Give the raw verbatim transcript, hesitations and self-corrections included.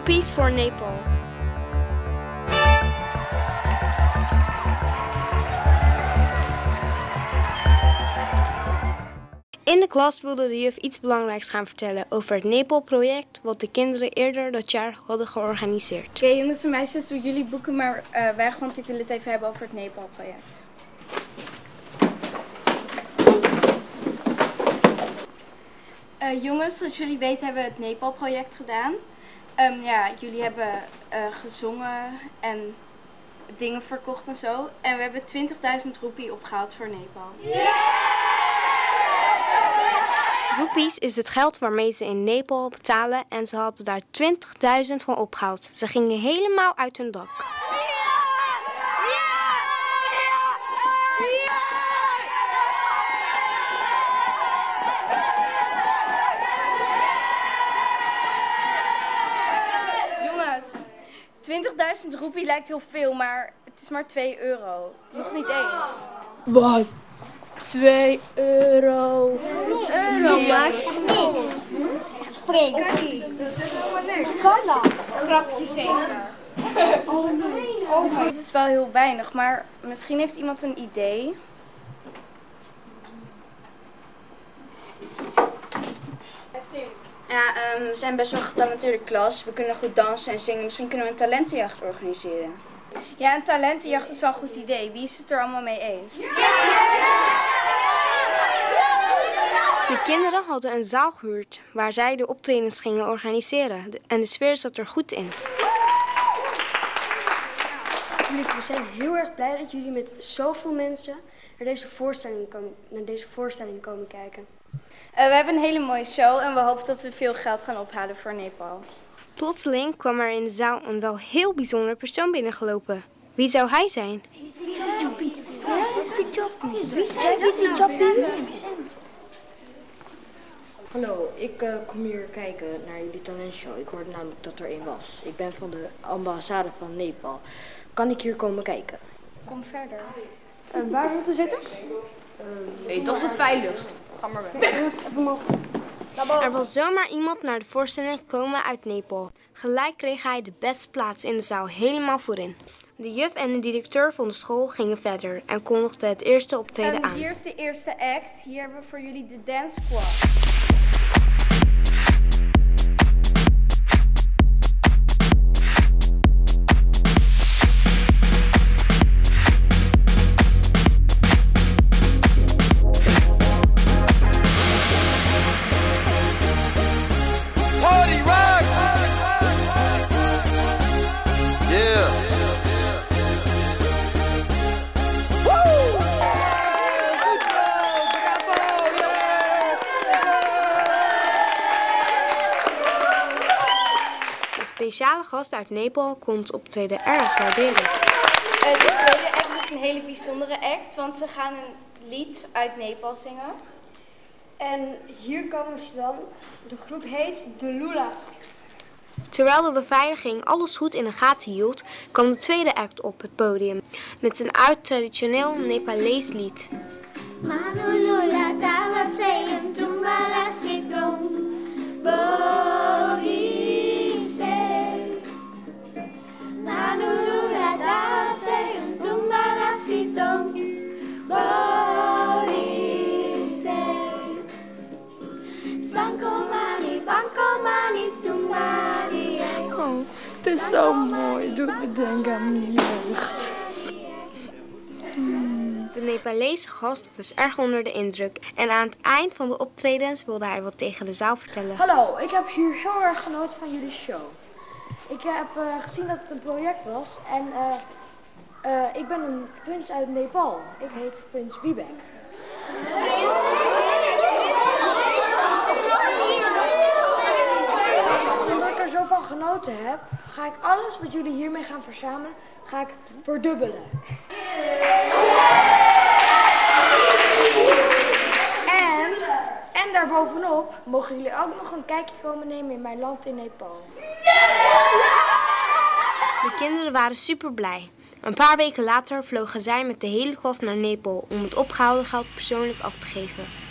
Roepies voor Nepal. In de klas wilde de juf iets belangrijks gaan vertellen over het Nepal-project wat de kinderen eerder dat jaar hadden georganiseerd. Oké, okay, jongens en meisjes, doen jullie boeken maar uh, weg, want ik wil het even hebben over het Nepal-project. Uh, jongens, zoals jullie weten hebben we het Nepal-project gedaan. Um, ja, jullie hebben uh, gezongen en dingen verkocht en zo. En we hebben twintigduizend roepie opgehaald voor Nepal. Yeah! Roepies is het geld waarmee ze in Nepal betalen en ze hadden daar twintigduizend van opgehaald. Ze gingen helemaal uit hun dak. Jongens, twintigduizend roepie lijkt heel veel, maar het is maar twee euro. Nog niet eens. Wat? twee euro. Euro maakt niks. Echt vreemd. Grapje zeker. Oh, het is wel heel weinig, maar misschien heeft iemand een idee. Ja, um, we zijn best wel een getalenteerde klas. We kunnen goed dansen en zingen. Misschien kunnen we een talentenjacht organiseren. Ja, een talentenjacht is wel een goed idee. Wie is het er allemaal mee eens? De kinderen hadden een zaal gehuurd waar zij de optredens gingen organiseren. En de sfeer zat er goed in. We zijn heel erg blij dat jullie met zoveel mensen naar deze voorstelling komen, naar deze voorstelling komen kijken. Uh, we hebben een hele mooie show en we hopen dat we veel geld gaan ophalen voor Nepal. Plotseling kwam er in de zaal een wel heel bijzonder persoon binnengelopen. Wie zou hij zijn? Hallo, ik uh, kom hier kijken naar jullie talentshow. Ik hoorde namelijk dat er één was. Ik ben van de ambassade van Nepal. Kan ik hier komen kijken? Kom verder. Uh, waar moeten we zitten? Uh, nee, dat is het veiligst. Ga maar weg. Jongens, even omhoog. Er was zomaar iemand naar de voorstelling gekomen uit Nepal. Gelijk kreeg hij de beste plaats in de zaal helemaal voorin. De juf en de directeur van de school gingen verder en kondigden het eerste optreden um, aan. Hier is de eerste act. Hier hebben we voor jullie de Dance Squad. De speciale gast uit Nepal kon het optreden erg waarderen. Uh, de tweede act is een hele bijzondere act, want ze gaan een lied uit Nepal zingen. En hier komen ze dan. De groep heet de Lulas. Terwijl de beveiliging alles goed in de gaten hield, kwam de tweede act op het podium met een oud traditioneel Nepalees lied. Oh, het is zo mooi. Doet me denken aan mijn jeugd. De Nepalese gast was erg onder de indruk en aan het eind van de optredens wilde hij wat tegen de zaal vertellen. Hallo, ik heb hier heel erg genoten van jullie show. Ik heb uh, gezien dat het een project was en uh, uh, ik ben een prins uit Nepal. Ik heet Prins Bibek. Omdat ik er zo van genoten heb, ga ik alles wat jullie hiermee gaan verzamelen, ga ik verdubbelen. En, en daarbovenop mogen jullie ook nog een kijkje komen nemen in mijn land in Nepal. De kinderen waren super blij. Een paar weken later vlogen zij met de hele klas naar Nepal om het opgehouden geld persoonlijk af te geven.